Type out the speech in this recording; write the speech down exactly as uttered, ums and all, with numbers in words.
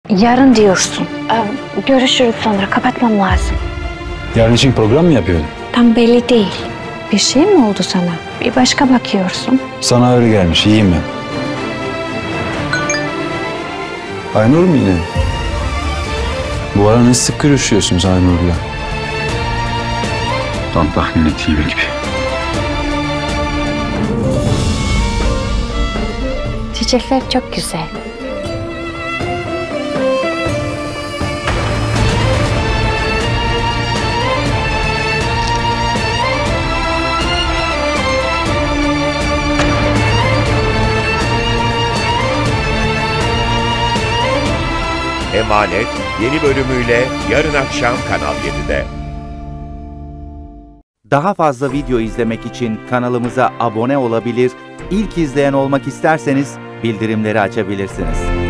Yarın diyorsun. Ee, görüşürüz sonra. Kapatmam lazım. Yarın için program mı yapıyordun? Tam belli değil. Bir şey mi oldu sana? Bir başka bakıyorsun. Sana öyle gelmiş. İyiyim ben. Aynur mu yine? Bu ara ne sık görüşüyorsunuz Aynur'la? Tam tahmin ettiğim gibi. Çiçekler çok güzel. Emanet yeni bölümüyle yarın akşam Kanal yedide. Daha fazla video izlemek için kanalımıza abone olabilir, ilk izleyen olmak isterseniz bildirimleri açabilirsiniz.